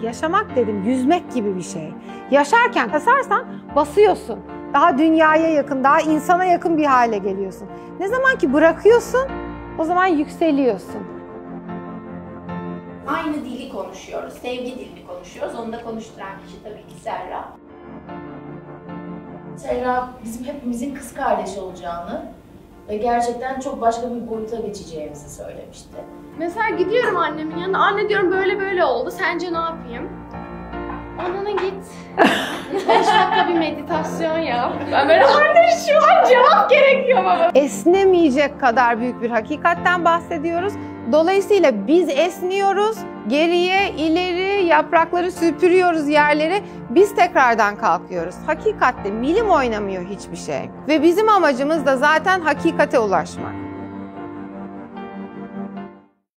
Yaşamak dedim yüzmek gibi bir şey. Yaşarken kasarsan basıyorsun. Daha dünyaya yakın, daha insana yakın bir hale geliyorsun. Ne zaman ki bırakıyorsun, o zaman yükseliyorsun. Aynı dili konuşuyoruz, sevgi dilini konuşuyoruz. Onu da konuşturan kişi tabii ki Serra. Serra bizim hepimizin kız kardeşi olacağını ve gerçekten çok başka bir boyuta geçeceğimizi söylemişti. Mesela gidiyorum annemin yanına, anne diyorum böyle böyle oldu, sence ne yapayım? Anana git. 5 dakika bir meditasyon yap. Ben böyle anne şu an cevap gerekiyor bana. Esnemeyecek kadar büyük bir hakikatten bahsediyoruz. Dolayısıyla biz esniyoruz, geriye, ileri, yaprakları süpürüyoruz yerleri, biz tekrardan kalkıyoruz. Hakikatte milim oynamıyor hiçbir şey. Ve bizim amacımız da zaten hakikate ulaşmak.